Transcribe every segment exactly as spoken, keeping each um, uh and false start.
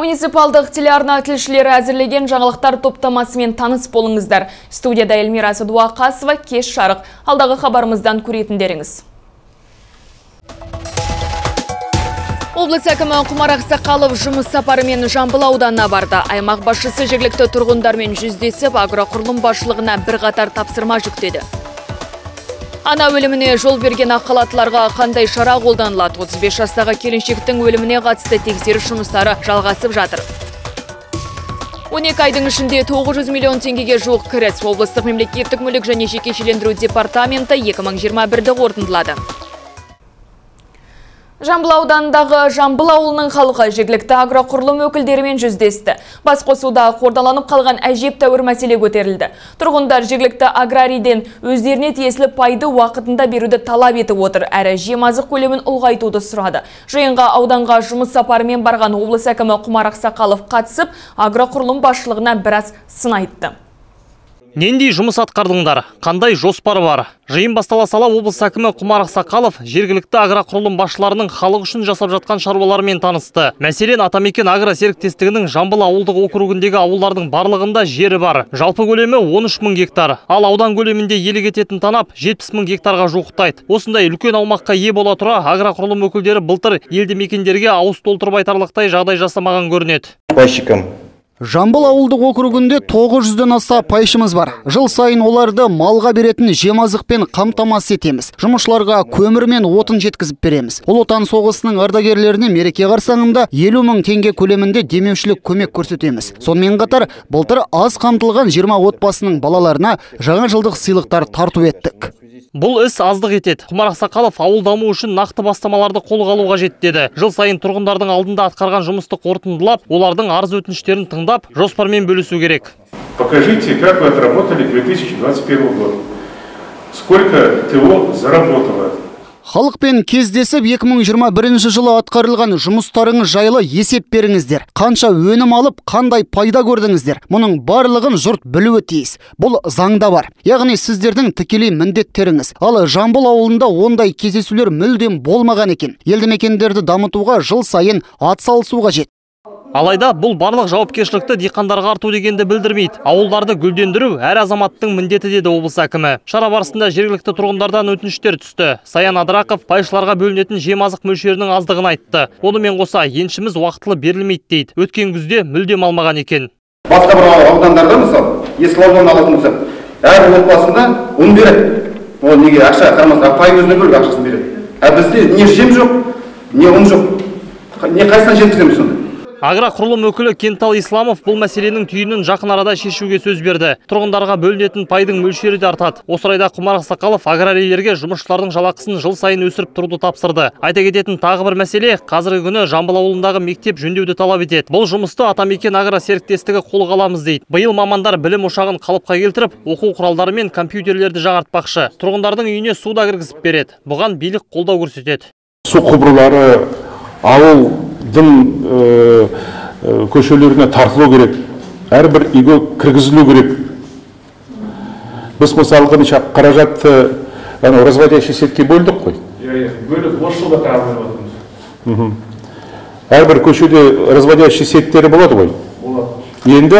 Муниципалдық телеарна тілшілері әзірлеген жаңалықтар топтамасымен таныс болыңыздар. Студияда Эльмира Садуақасова, кеш жарық. Алдағы хабарымыздан көретіндеріңіз. Облыс әкімі Құмар Ақсақалов жұмыс сапарымен Жамбыл ауданына барды. Аймақ басшысы жергілікті тұрғындармен жүздесіп, агроқұрылым басшылығына бірқатар тапсырма жүктеді. Ана өліміне жол берген ақ халаттыларға қандай шара қолданылады? отыз бес жастағы келіншектің өліміне қатысты тексеріс жұмыстары жалғасып жатыр. он екі айдың ішінде тоғыз жүз миллион теңгеге жуық кіріс. Облыстық мемлекеттік мүлік және жекешелендіру департаменті екі мың жиырма бірді қорытындылады. Жамбыл ауданындағы Жамбыл ауылының халқы жергілікті агроқұрылым өкілдерімен жүздесті. Басқосуда қордаланып қалған әжептәуір мәселе көтерілді. Тұрғындар жергілікті аграрийден өздеріне тиесілі пайды уақытында беруді талап етіп отыр, әрі жем-азық көлемін ұлғайтуды сұрады. Жиынға ауданға жұмыс сапарымен барған облыс әкімі Құмар Ақсақалов қатысып, агроқұрылым басшылығына біраз сын айтты. Нендей жұмыс атқардыңдар, қандай жоспар бар? Жиын бастала сала облыс әкімі Құмар Ақсақалов жергілікті агроқұрылым басшыларының халық үшін жасап жатқан шаруаларымен танысты. Мәселен, Атамекен агро серіктестігінің Жамбыл ауылдық округіндегі ауылдардың барлығында жері бар. Жалпы көлемі он үш мың гектар. Ал аудан көлемінде елі кететін танап жетпіс мың гектарға жуықтайды. Осындай үлкен аумаққа ие бола тұра, агроқұрылым өкілдері былтыр елді мекендерге ауыз толтырып айтарлықтай жағдай жасамаған көрінеді. Пайщикам Жамбыл ауылдық округінде тоғыз жүзден аса пайшымыз бар. Жыл сайын оларды малға беретін жем-азықпен қамтамасыз етеміз. Жұмысшыларға көмір мен отын жеткізіп береміз. Ұлы Отан соғысының ардагерлеріне мереке қарсаңында елу мың теңге көлемінде демеушілік көмек көрсетеміз. Сонымен қатар былтыр аз қамтылған жиырма отбасының балаларына жаңа жылдық сыйлықтар тарту еттік. Бұл іс аздық етеді. Құмар Ақсақалов ауыл даму үшін нақты бастамаларды қолға алуға қажет деді. Жыл сайын тұрғындардың алдында атқарған жұмысты қорытындылап, олардың арыз өтініштерін тыңдап, жоспармен бөлісу керек. Покажите, как вы отработали две тысячи двадцать первый год. Сколько ТО заработало? Халықпен кездесіп екі мың жиырма бірінші жылы атқарылған жұмыстарыңыз жайлы есеп беріңіздер. Қанша өнім алып, қандай пайда көрдіңіздер? Мұның барлығын жұрт білуі тиіс. Бұл заңда бар. Яғни сіздердің тікелей міндеттеріңіз. Ал Жамбыл ауылында ондай кездесулер мүлдем болмаған екен. Елді мекендерді дамытуға жыл сайын атсалысу қажет. Алайда бұл барлық жауапкершілікті диқандарға арту дегенді білдірмейді. Ауылдарды гүлдендіру әр азаматтың міндеті деді облыс әкімі. Шара барысында жергілікті тұрғындардан өтініштер түсті. Саян Адырақов пайшыларға бөлінетін жем-азық мөлшерінің аздығын айтты. Онымен қоса еншіміз уақытылы берілмейді дейді. Өткен күзде мүлдем алмаған екен. Басқа бір аудандарда мысалы, Есіл ауданын алатын болсақ, әр отбасында ұн береді. Ол неге ақша қарамаса, пай өзіне бөліп ақшасын береді. А бізде не жем жоқ, не ұн жоқ. Не қайсынан жеткіземіз сонда? Агроқұрылым өкілі Кентал Исламов бұл мәселенің түйінін жақын арада шешуге сөз берді. Тұрғындарға бөлінетін пайдың мөлшері де артады. Осы орайда Құмар Ақсақалов аграрийлерге жұмысшылардың жалақысын жыл сайын өсіріп тұруды тапсырды. Айта кететін тағы бір мәселе, қазіргі күні Жамбыл ауылындағы мектеп жөндеуді талап етеді. Бұл жұмысты Атамекен агро серіктестігі қолға аламыз дейді. Биыл мамандар білім ошағын қалыпқа келтіріп, оқу құралдары мен компьютерлерді жаңартпақшы. Тұрғындардың үйіне су да кіргізіп береді. Бұған билік қолдау көрсетеді. Су құбырлары ауыл дым көшелеріне тартылу керек, әрбір үйге кіргізілу керек. Біз мысалғы қаражатты разводящий сетке бөлдік қой. Бөлдік, осы жылда тағылып. Әрбір көшеде разводящий сеттері болады ғой. Енді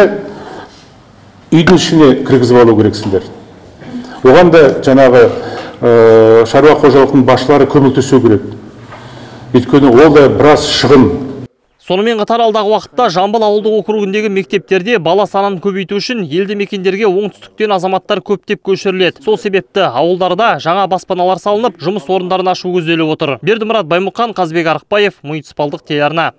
үйдің ішіне кіргізіп алу керексіңдер. Оған да жаңағы шаруа қожалықтың басшылары көмектесу керек. Өйткені ол да біраз шығын. Сонымен қатар алдағы уақытта Жамбыл ауылдық округіндегі мектептерде бала санын көбейту үшін елді мекендерге оңтүстіктен азаматтар көптеп көшіріледі. Сол себепті ауылдарда жаңа баспаналар салынып, жұмыс орындарын ашу көзделіп отыр. Бердімұрат Баймұқан, Қазбек Арықбаев, муниципалдық телеарна.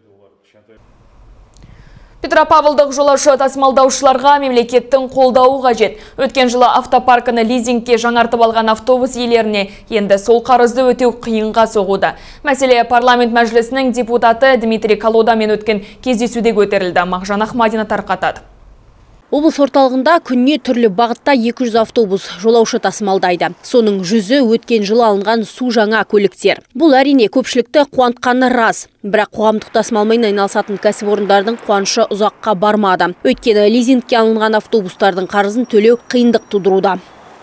Петропавлдық жолаушы тасымалдаушыларға мемлекеттің қолдауы қажет. Өткен жылы автопарканы лизингке жаңартып алған автобус иелеріне енді сол қарызды өтеу қиынға соғуда. Мәселе парламент мәжілісінің депутаты Дмитрий Колодамен өткен кездесуде көтерілді. Мағжан Ахмадина тарқатады. Облыс орталығында күнне түрлі бағытта екі жүз автобус жолаушы тасымалдайды. Соның жүзі өткен жылы алынған су жаңа көліктер. Бұл әрине көпшілікті қуантқаны рас. Бірақ қоғамдық тасымалмен айналысатын кәсіпорындардың қуанышы ұзаққа бармады. Өйткені лизингке алынған автобустардың қарызын төлеу қиындық тудыруда.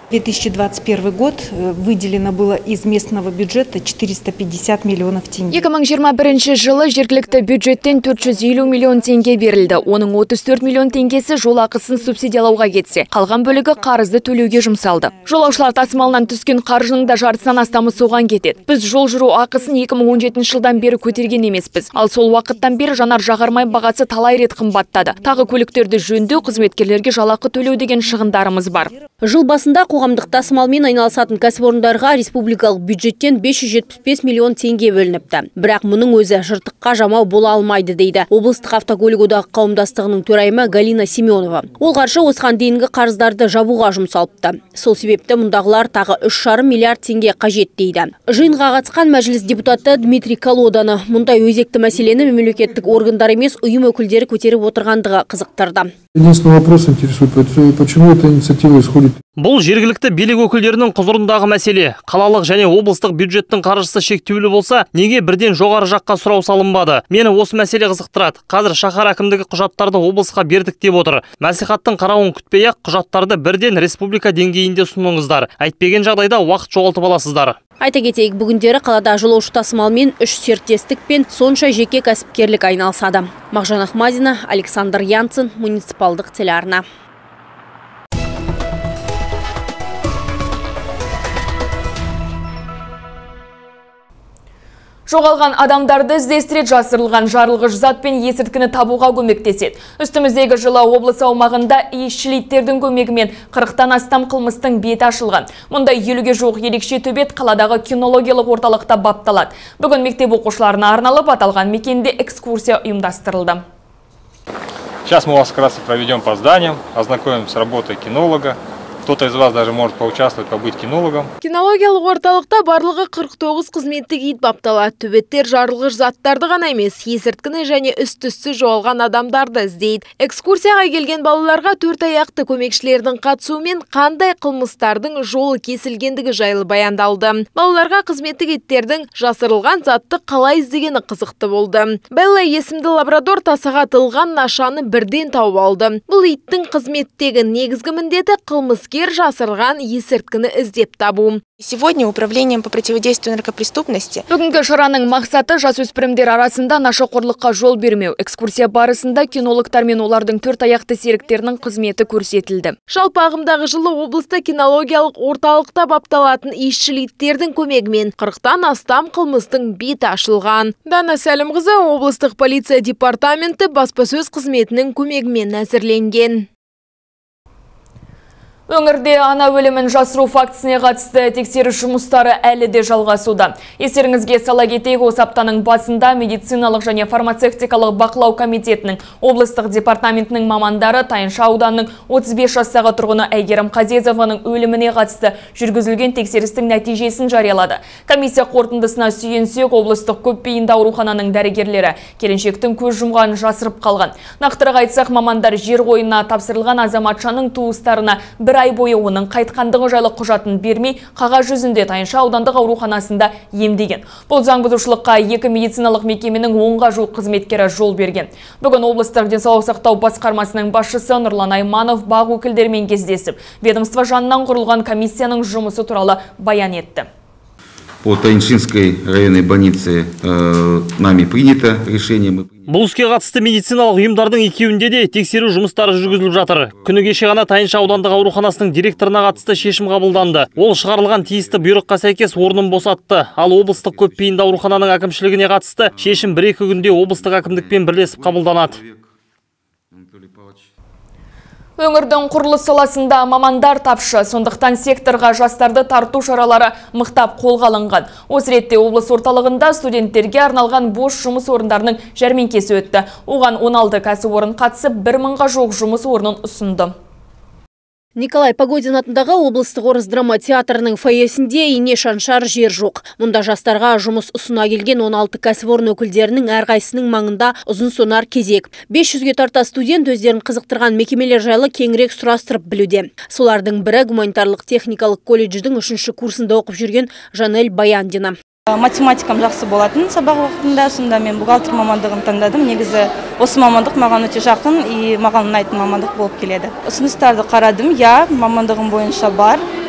две тысячи двадцать первый год выделено было из местного бюджета четыреста пятьдесят миллионов тенге. екі мың жиырма бірінші жылы жергілікті бюджеттен төрт жүз елу миллион теңге берілді. Оның отыз төрт миллион теңгесі жол ақысын субсидиялауға кетсе, қалған бөлігі қарызды төлеуге жұмсалды. Жолаушылар тасымалынан түскен қаржының да жартысынан астамы соған кетеді. Біз жол жүру ақысын екі мың он жетінші жылдан бері көтерген емеспіз. Ал сол уақыттан бері жанар жағармай бағасы талай рет қымбаттады. Тағы көліктерді жөндеу, қызметкерлерге жалақы төлеу деген шығындарымыз бар. Жыл басында қоғамдық тасымалмен айналысатын кәсіпорындарға республикалық бюджеттен бес жүз жетпіс бес миллион теңге бөлініпті. Бірақ мұның өзі жыртыққа жамау бола алмайды дейді облыстық автокөлік одағы қауымдастығының төрайымы Галина Семенова. Ол қаржы осыған дейінгі қарыздарды жабуға жұмсалыпты. Сол себепті мұндағылар тағы үш жарым миллиард теңге қажет дейді. Жиынға қатысқан мәжіліс депутаты Дмитрий Колоданы мұндай өзекті мәселені мемлекеттік органдар емес ұйым өкілдері көтеріп отырғандығы қызықтырды. Единственный вопрос интересует, почему эта инициатива исходит? Бұл жергілікті билік өкілдерінің құзырындағы мәселе. Қалалық және облыстық бюджеттің қаржысы шектеулі болса, неге бірден жоғары жаққа сұрау салынбады? Мені осы мәселе қызықтырады. Қазір шаһар әкімдігі құжаттарды облысқа бердік деп отыр. Мәслихаттың қарауын күтпей-ақ құжаттарды бірден республика деңгейінде ұсыныңыздар. Әйтпеген жағдайда уақыт жоғалтып аласыздар. Айта кетейік, бүгіндері қалада жолаушы тасымалмен үш серіктестік пен сонша жеке кәсіпкерлік айналысады. Мағжан Ахмадина, Александр Янцин, муниципалдық телеарна. Жоғалған адамдарды іздестірет жасырылған жарылғыш зат пен есірткіні табуға көмектеседі. Үстіміздегі жылы облыс аумағында иісшілиттердің көмегімен қырықтан астам қылмыстың беті ашылған. Мұнда елуге жуық ерекше төбет қаладағы кинологиялық орталықта бапталады. Бүгін мектеп оқушыларына арналып аталған мекенде экскурсия ұйымдастырылды. Сейчас мы вас как раз проведем по зданиям, ознакомим с работой кинолога. Кто-то из вас даже может поучаствовать, побыть кинологом. Кинологиялық орталықта барлығы қырық тоғыз қызметтік ит бапталады. Төбеттер жарылғыш заттарды ғана емес, есірткіні және үсті-үсті жоғалған адамдарды іздейді. Экскурсияға келген балаларға төрт аяқты көмекшілердің қатысуымен қандай қылмыстардың жолы кесілгендігі жайлы баяндалды. Балаларға қызметтік иттердің жасырылған затты қалай іздегені қызықты болды. Белла есімді лабрадор тасаға тылған нашаны бірден тауып алды. Бұл иттің қызметтегі негізгі міндеті қылмыс жасырған есірткіні іздеп табу. Сегодня управлением по противодействию наркопреступности. Бүгінгі шараның мақсаты жасөспірімдер арасында нашақорлыққа жол бермеу. Экскурсия барысында кинологтар мен олардың төрт аяқты серіктерінің қызметі көрсетілді. Жалпы ағымдағы жылы облыста кинологиялық орталықта бапталатын иісшілиттердің көмегімен қырықтан астам қылмыстың беті ашылған. Дана Сәлімқызы облыстық полиция департаменті баспасөз қызметінің көмегімен әзірленген. Өңірде ана өлімін жасыру фактісіне қатысты тексеріс жұмыстары әлі де жалғасуда. Естеріңізге сала кетейік, осы аптаның басында медициналық және фармацевтикалық бақылау комитетінің облыстық департаментінің мамандары Тайынша ауданының отыз бес жастағы тұрғыны Әйгерім Қазезованың өліміне қатысты жүргізілген тексерістің нәтижесін жариялады. Комиссия қорытындысына сүйенсек, облыстық көпбейінді аурухананың дәрігерлері келіншектің көз жұмғанын жасырып қалған. Нақтырақ айтсақ, мамандар жер қойнына тапсырылған азаматшаның туыстарына бір ай бойы оның қайтқандығы жайлы құжатын бермей, қағаз жүзінде Тайынша аудандық ауруханасында емдеген. Бұл заң бұзушылыққа екі медициналық мекеменің онға жуық қызметкері жол берген. Бүгін облыстық денсаулық сақтау басқармасының басшысы Нұрлан Айманов бақ өкілдерімен кездесіп, ведомство жанынан құрылған комиссияның жұмысы туралы баян етті. По Тайыншинской районной больнице э, нами принято решение. Бұл іске қатысты медициналық ұйымдардың екеуінде де тексеру жұмыстары жүргізіліп жатыр. Күні кеше ғана Тайынша аудандық ауруханасының директорына қатысты шешім қабылданды. Ол шығарылған тиісті бұйрыққа сәйкес орнын босатты. Ал облыстық көпбейінді аурухананың әкімшілігіне қатысты шешім бір-екі күнде облыстық әкімдікпен бірлесіп қабылданады. Өңірдің құрылыс саласында мамандар тапшы, сондықтан секторға жастарды тарту шаралары мықтап қолға алынған. Осы ретте облыс орталығында студенттерге арналған бос жұмыс орындарының жәрмеңкесі өтті. Оған он алты кәсіпорын қатысып, бір мыңға жуық жұмыс орнын ұсынды. Николай Погодин атындағы облыстық орыс драма театрының фойесінде ине шаншар жер жоқ. Мұнда жастарға жұмыс ұсына келген он алты кәсіпорын өкілдерінің әрқайсының маңында ұзын сонар кезек. бес жүзге тарта студент өздерін қызықтырған мекемелер жайлы кеңірек сұрастырып білуде. Солардың бірі гуманитарлық техникалық колледждің үшінші курсында оқып жүрген Жанель Баяндина. Математикам жақсы болатын сабақ уақытында, сонда мен бухгалтер мамандығын таңдадым. Негізі осы мамандық маған өте жақын и маған ұнайтын мамандық болып келеді. Ұсыныстарды қарадым, я мамандығым бойынша бар.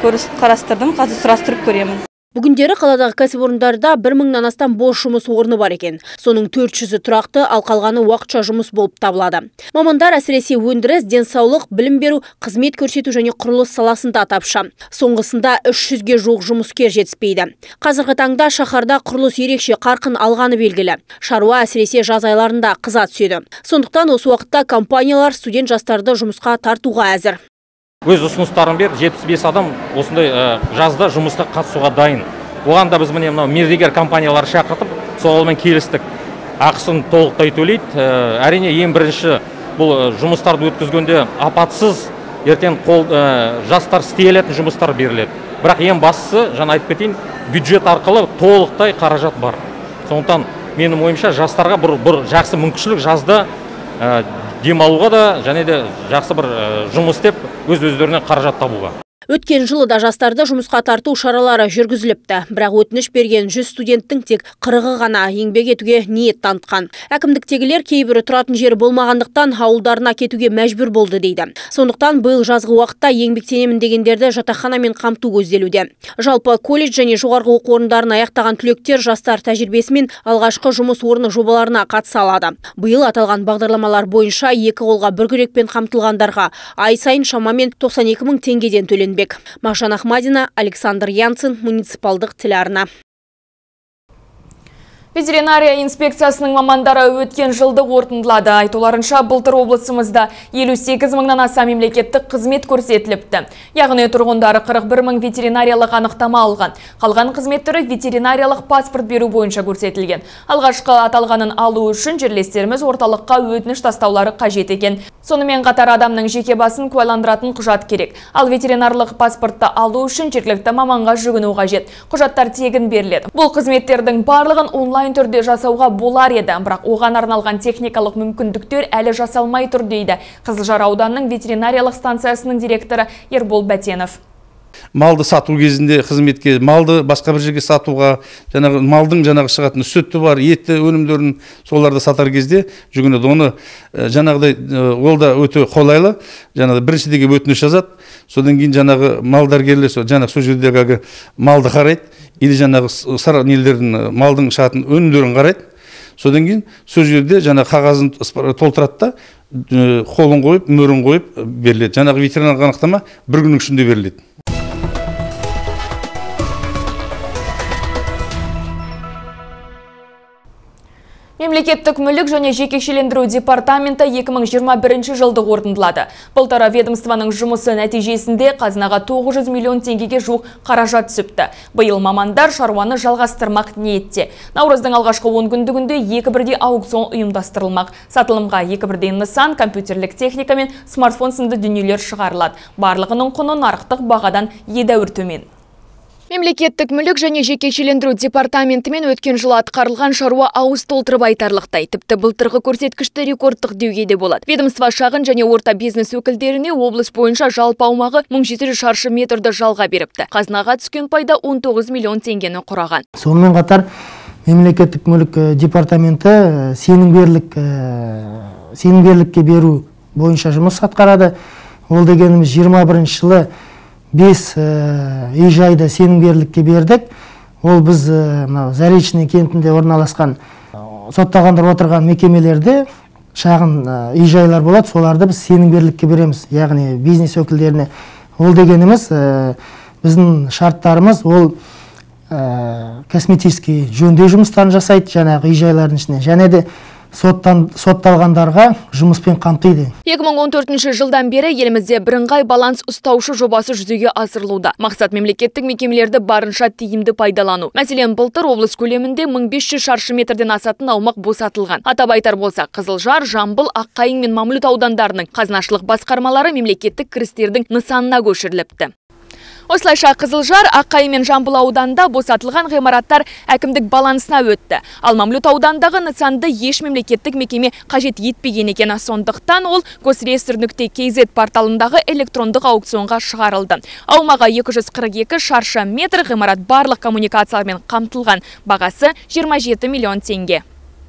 қарастырдым, қазір сұрастырып көремін. Бүгіндері қаладағы кәсіпорындарда бір мыңнан астам бос жұмыс орны бар екен. Соның төрт жүзі тұрақты, ал қалғаны уақытша жұмыс болып табылады. Мамандар әсіресе өндіріс, денсаулық, білім беру, қызмет көрсету және құрылыс саласында тапшы. Соңғысында үш жүзге жуық жұмыскер жетіспейді. Қазіргі таңда шаһарда құрылыс ерекше қарқын алғаны белгілі. Шаруа әсіресе жаз айларында қыза түседі. Сондықтан осы уақытта компаниялар студент жастарды жұмысқа тартуға әзір. Өз ұсыныстарын бер, жетпіс бес адам осындай жазда жұмысқа қатысуға дайын. Оған да біз міне мынау мердігер компаниялар шақыртып, солармен келістік. Ақысын толықтай төлейді. Әрине ең бірінші бұл жұмыстарды өткізгенде апатсыз ертең қол жастар істей алатын жұмыстар беріледі. Бірақ ең бастысы, жаңа айтып кетейін, бюджет арқылы толықтай қаражат бар. Сондықтан менің ойымша жастарға бір, бір жақсы мүмкіншілік жазда демалуға да және де жақсы бір жұмыс істеп өз өздеріне қаражат табуға. Өткен жылы да жастарды жұмысқа тарту шаралары жүргізіліпті. Бірақ өтініш берген жүз студенттің тек қырығы ғана еңбек етуге ниет танытқан. Әкімдіктегілер кейбірі тұратын жері болмағандықтан ауылдарына кетуге мәжбүр болды дейді. Сондықтан биыл жазғы уақытта еңбектенемін дегендерді жатақханамен қамту көзделуде. Жалпы колледж және жоғарғы оқу орындарын аяқтаған түлектер жастар тәжірибесімен алғашқы жұмыс орны жобаларына қатыса алады. Биыл аталған бағдарламалар бойынша екі қолға бір күрекпен қамтылғандарға ай сайын шамамен тоқсан екі мың теңгеден төленді. Мағжан Ахмадина, Александр Янцин, муниципалдық телеарна. Ветеринария инспекциясының мамандары өткен жылды қорытындылады. Айтуларынша, былтыр облысымызда елу сегіз мыңнан аса мемлекеттік қызмет көрсетіліпті. Яғни тұрғындары қырық бір мың ветеринариялық анықтама алған. Қалған қызмет түрі ветеринариялық паспорт беру бойынша көрсетілген. Алғашқы аталғанын алу үшін жерлестеріміз орталыққа өтініш тастаулары қажет екен. Сонымен қатар адамның жеке басын куәландыратын құжат керек. Ал ветеринарлық паспортты алу үшін жергілікті маманға жүгіну қажет. Құжаттар тегін беріледі. Бұл қызметтердің барлығын онлайн түрде жасауға болар еді, бірақ оған арналған техникалық мүмкіндіктер әлі жасалмай тұр дейді Қызылжар ауданының ветеринариялық станциясының директоры Ербол Бәтенов. Малды сату кезінде қызметке, малды басқа бір жерге сатуға, жаңағы малдың жаңағы шығатын сүті бар, етті өнімдерін соларды сатар кезде жүгінеді. Оны жаңағыдай ол да өте қолайлы. Жаңағы біріншідегі өтініш жазады. Содан кейін жаңағы малдәрігерлер жаңағы сол жердегі малды қарайды, или жаңағы сары нелердің малдың шығатын өнімдерін қарайды. Содан кейін сол жерде жаңағы қағазын толтырады да, қолын қойып, мөрін қойып беріледі. Жаңағы ветеринарлық анықтама бір күннің ішінде беріледі. Мемлекеттік мүлік және жекешелендіру департаменті екі мың жиырма бірінші жылды қорытындылады. Былтыр ведомствоның жұмысы нәтижесінде қазынаға тоғыз жүз миллион теңгеге жуық қаражат түсіпті. Биыл мамандар шаруаны жалғастырмақ ниетте. Наурыздың алғашқы он күндігінде екі бірдей аукцион ұйымдастырылмақ. Сатылымға екі бірдей нысан, компьютерлік техника мен смартфон сынды дүниелер шығарылады. Барлығының құны нарықтық бағадан едәуір төмен. Мемлекеттік мүлік және жекешелендіру департаментімен өткен жылы атқарылған шаруа ауыз толтырып айтарлықтай. Тіпті былтырғы көрсеткішті рекордтық деуге де болады. Ведомство шағын және орта бизнес өкілдеріне облыс бойынша жалпы аумағы мың жеті жүз шаршы метрді жалға беріпті. Қазынаға түскен пайда он тоғыз миллион теңгені құраған. Сонымен қатар мемлекеттік мүлік департаменті сенімгерлік сенімгерлікке беру бойынша жұмыс атқарады. Ол дегеніміз жиырма бірінші жылы бес үй-жайды сенімгерлікке бердік. Ол біз Заречный кентінде орналасқан сотталғандар отырған мекемелерде шағын үй-жайлар болады, соларды біз сенімгерлікке береміз, яғни бизнес өкілдеріне. Ол дегеніміз біздің шарттарымыз ол косметический жөндеу жұмыстарын жасайды жаңағы үй-жайлардың ішіне, және де сотталғандарға жұмыспен қамтиды. екі мың он төртінші жылдан бері елімізде бірыңғай баланс ұстаушы жобасы жүзеге асырылуда. Мақсат мемлекеттік мекемелерді барынша тиімді пайдалану. Мәселен, былтыр облыс көлемінде мың бес жүз шаршы метрден асатын аумақ босатылған. Атап айтар болсақ, Қызылжар, Жамбыл, Аққайың мен Мамлют аудандарының қазынашылық басқармалары мемлекеттік кірістердің нысанына көшіріліпті. Осылайша Қызылжар, Аққайың мен Жамбыл ауданында босатылған ғимараттар әкімдік балансына өтті. Ал Мамлют аудандағы нысанды еш мемлекеттік мекеме қажет етпеген екен. Сондықтан ол госреестр нүкте кз порталындағы электрондық аукционға шығарылды. Аумағы екі жүз қырық екі шаршы метр, ғимарат барлық коммуникациялармен қамтылған. Бағасы жиырма жеті миллион теңге.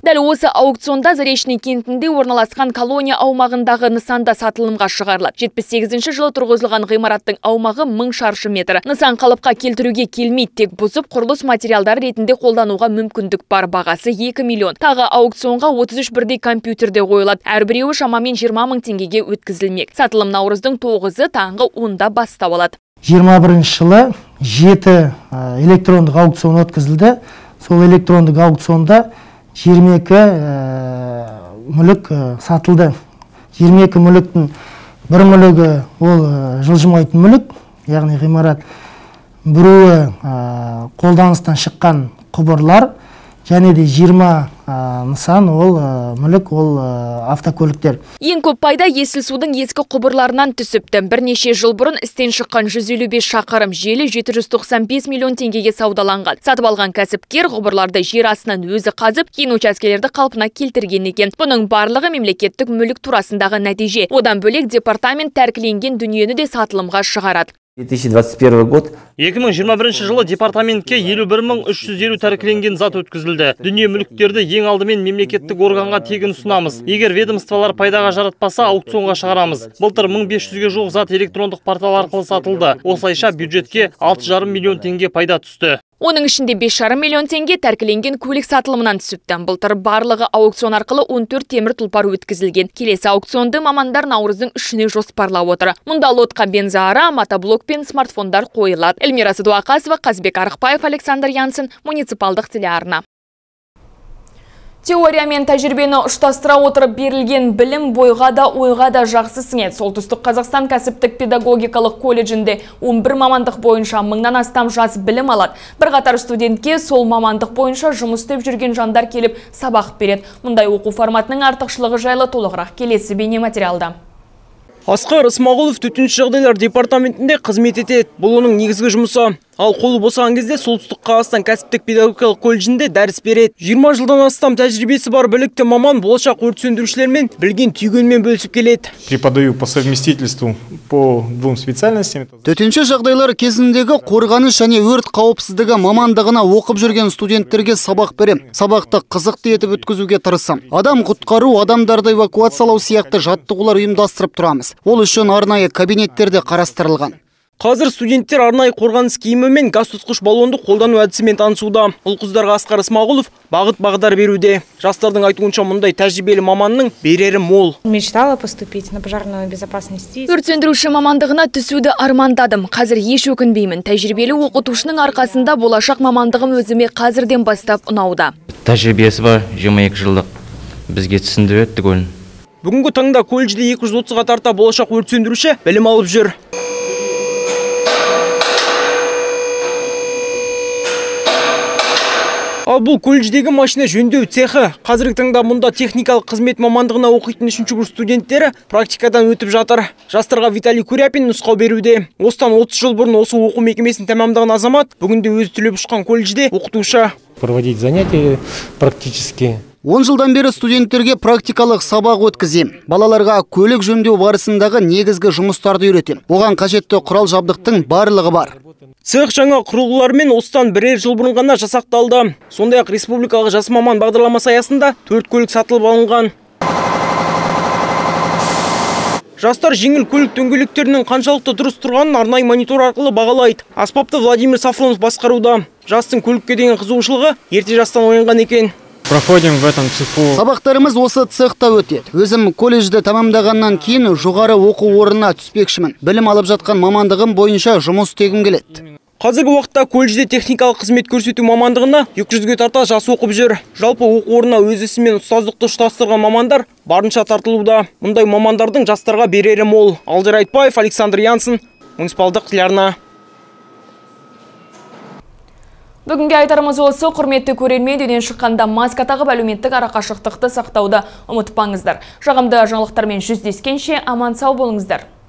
Дәл осы аукционда Заречный кентінде орналасқан колония аумағындағы нысанда сатылымға шығарылады. жетпіс сегізінші жылы тұрғызылған ғимараттың аумағы мың шаршы метр. Нысан қалыпқа келтіруге келмейді, тек бұзып құрылыс материалдар ретінде қолдануға мүмкіндік бар. Бағасы екі миллион. Тағы аукционға отыз үш бірдей компьютерде қойылады. Әрбіреуі шамамен жиырма мың теңгеге өткізілмек. Сатылым наурыздың тоғызы таңғы онда бастау алады. жиырма бірінші жылы жеті электрондық аукцион өткізілді. Сол электрондық аукционда жиырма екі мүлік сатылды. жиырма екі мүліктің бір мүлігі ол жылжымайтын мүлік, яғни ғимарат. Біреуі қолданыстан шыққан құбырлар, және де жиырма нысан ол мүлік, ол автокөліктер. Ең көп пайда есіл судың ескі құбырларынан түсіпті. Бірнеше жыл бұрын істен шыққан жүз елу бес шақырым желі жеті жүз тоқсан бес миллион теңгеге саудаланған. Сатып алған кәсіпкер құбырларды жер астынан өзі қазып, кейін учаскелерді қалпына келтірген екен. Бұның барлығы мемлекеттік мүлік турасындағы нәтиже. Одан бөлек департамент тәркіленген дүниені де сатылымға шығарады. две тысячи двадцать первый год. екі мың жиырма бірінші жылы департаментке елу бір мың үш жүз елу тәркіленген зат өткізілді. Дүние мүліктерді ең алдымен мемлекеттік органға тегін ұсынамыз. Егер ведомстволар пайдаға жаратпаса, аукционға шығарамыз. Былтыр мың бес жүзге жуық зат электрондық портал арқылы сатылды. Осылайша бюджетке алты жарым миллион теңге пайда түсті. Оның ішінде бес жарым миллион теңге тәркіленген көлік сатылымынан түсіпті. Былтыр барлығы аукцион арқылы он төрт темір тұлпар өткізілген. Келесі аукционды мамандар наурыздың үшіне жоспарлап отыр. Мұнда лотқа бензоара, мотоблок пен смартфондар қойылады. Эльмира Садуақасова, Қазбек Арықбаев, Александр Янсен, муниципалдық телеарна. Теория мен тәжірибені ұштастыра отырып берілген білім бойға да ойға да жақсы сіңеді. Солтүстік Қазақстан кәсіптік педагогикалық колледжінде он бір мамандық бойынша мыңнан астам жас білім алады. Бірқатар студентке сол мамандық бойынша жұмыс істеп жүрген жандар келіп сабақ береді. Мұндай оқу форматының артықшылығы жайлы толығырақ келесі бейне материалда. Асқар Исмағұлов төтенше жағдайлар департаментінде қызмет етеді. Бұл оның негізгі жұмысы. Ал қолы босаған кезде Солтүстік Қазақстан кәсіптік педагогикалық колледжінде дәріс береді. жиырма жылдан астам тәжірибесі бар білікті маман болашақ өрт сөндірушілермен білген түйгенмен бөлісіп келеді. Преподаю по совместительству по двум специальностям. Төтенше жағдайлар кезіндегі қорғаныс және өрт қауіпсіздігі мамандығына оқып жүрген студенттерге сабақ берем. Сабақты қызықты етіп өткізуге тырысам. Адам құтқару, адамдарды эвакуациялау сияқты жаттығулар ұйымдастырып тұрамыз. Ол үшін арнайы кабинеттерде қарастырылған. Қазір студенттер арнайы қорғаныс киімі мен газ тұтқыш баллонды қолдану әдісімен танысуда. Ол қыздарға Асқар Исмағұлов бағыт-бағдар беруде. Жастардың айтуынша мұндай тәжірибелі маманның берері мол. Мечтала поступить на пожарную безопасность. Өрт сөндіруші мамандығына түсуді армандадым. Қазір еш өкінбеймін. Тәжірибелі оқытушының арқасында болашақ мамандығым өзіме қазірден бастап ұнауда. Тәжірибесі бар жиырма екі жылдық бізге түсіндіреді түгел. Бүгінгі таңда колледжде екі жүз отызға тарта болашақ өрт сөндіруші білім алып жүр. Ал бұл колледждегі машина жөндеу цехы. Қазіргі таңда мұнда техникалық қызмет мамандығына оқитын үшінші курс студенттері практикадан өтіп жатыр. Жастарға Виталий Куряпин нұсқау беруде. Осыдан отыз жыл бұрын осы оқу мекемесін тәмамдаған азамат бүгінде өзі түлеп ұшқан колледжде оқытушы. Проводить занятия практически. он жылдан бері студенттерге практикалық сабақ өткізем. Балаларға көлік жөндеу барысындағы негізгі жұмыстарды үйретем. Оған қажетті құрал жабдықтың барлығы бар. Цех жаңа құрылғылармен осыдан бірер жыл бұрын ғана жасақталды. Сондай-ақ республикалық жас маман бағдарламасы аясында төрт көлік сатылып алынған. Жастар жеңіл көлік дөңгелектерінің қаншалықты дұрыс тұрғанын арнайы монитор арқылы бағалайды. Аспапты Владимир Сафронов басқаруда. Жастың көлікке деген қызығушылығы ерте жастан оянған екен. Проходим в этом цеху. Сабақтарымыз осы цехта өтеді. Өзім колледжді тамамдағаннан кейін жоғары оқу орнына түспекшімін. Білім алып жатқан мамандығым бойынша жұмыс істегім келеді. Қазіргі уақытта колледжде техникалық қызмет көрсету мамандығына екі жүзге тарта жас оқып жүр. Жалпы оқу орнына өз ісімен ұстаздықты ұштастырған мамандар барынша тартылуда. Мұндай мамандардың жастарға берері мол. Алдияр Айтбаев, Александр Янсен, муниципалдық телеарна. Бүгінге айтарымыз осы. Құрметті көрермен, үйден шыққанда маска тағып әлеуметтік арақашықтықты сақтауды ұмытпаңыздар. Жағымды жаңалықтармен жүздескенше аман сау болыңыздар.